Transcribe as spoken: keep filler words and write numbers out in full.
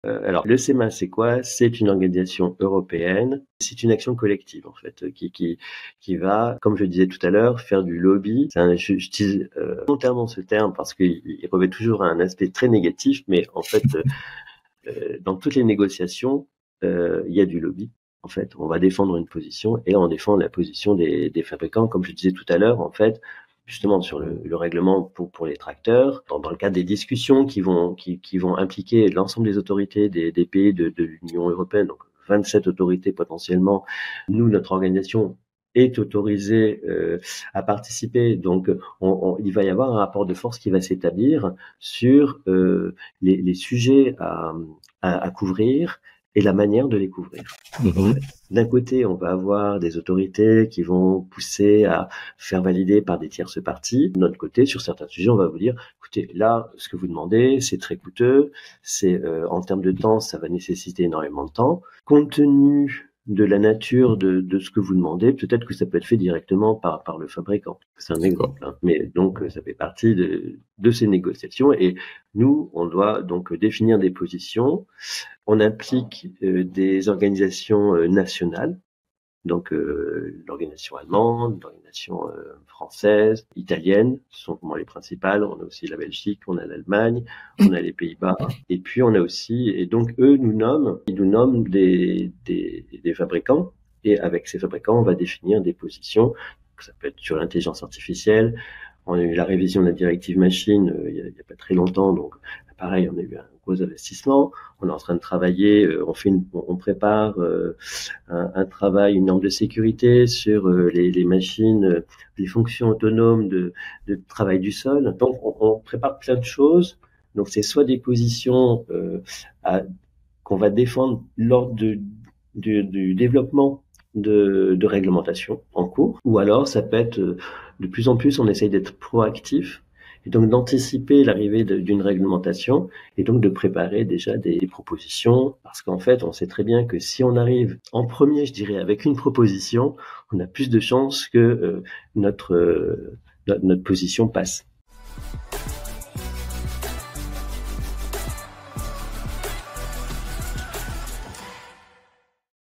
Euh, alors, le SEMA, c'est quoi? C'est une organisation européenne. C'est une action collective, en fait, qui, qui, qui va, comme je disais tout à l'heure, faire du lobby. C'est un, j'utilise euh, volontairement ce terme parce qu'il il revêt toujours un aspect très négatif, mais en fait, euh, dans toutes les négociations, euh, il y a du lobby. En fait, on va défendre une position et on défend la position des, des fabricants, comme je disais tout à l'heure. En fait, justement sur le, le règlement pour, pour les tracteurs, dans, dans le cadre des discussions qui vont, qui, qui vont impliquer l'ensemble des autorités des, des pays de, de l'Union européenne, donc vingt-sept autorités potentiellement. Nous, notre organisation est autorisée euh, à participer. Donc, on, on, il va y avoir un rapport de force qui va s'établir sur euh, les, les sujets à, à, à couvrir et la manière de les couvrir. Mmh. En fait, d'un côté, on va avoir des autorités qui vont pousser à faire valider par des tierces parties. De notre côté, sur certains sujets, on va vous dire, écoutez, là, ce que vous demandez, c'est très coûteux, c'est euh, en termes de temps, ça va nécessiter énormément de temps. Compte tenu de la nature de, de ce que vous demandez, peut-être que ça peut être fait directement par, par le fabricant. C'est un exemple, hein. Mais donc, ça fait partie de, de ces négociations et nous, on doit donc définir des positions. On implique euh, des organisations euh, nationales, donc euh, l'organisation allemande, l'organisation euh, française, italienne, ce sont pour moi les principales. On a aussi la Belgique, on a l'Allemagne, on a les Pays-Bas, et puis on a aussi, et donc eux nous nomment, ils nous nomment des, des, des fabricants, et avec ces fabricants, on va définir des positions. Ça peut être sur l'intelligence artificielle. On a eu la révision de la directive machine euh, il n'y a, a pas très longtemps, donc pareil, on a eu un gros investissement. On est en train de travailler, euh, on fait, une, on prépare euh, un, un travail, une norme de sécurité sur euh, les, les machines, euh, les fonctions autonomes de, de travail du sol. Donc, on, on prépare plein de choses. Donc, c'est soit des positions euh, à, qu'on va défendre lors de, du, du développement de, de réglementation en cours, ou alors ça peut être euh, de plus en plus, on essaye d'être proactif et donc d'anticiper l'arrivée de, d'une réglementation et donc de préparer déjà des, des propositions, parce qu'en fait, on sait très bien que si on arrive en premier, je dirais, avec une proposition, on a plus de chances que euh, notre, euh, notre, notre position passe.